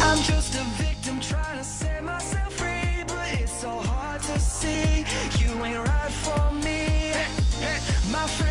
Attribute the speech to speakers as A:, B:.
A: I'm just a victim trying to set myself free, but it's so hard to see you ain't right for me. My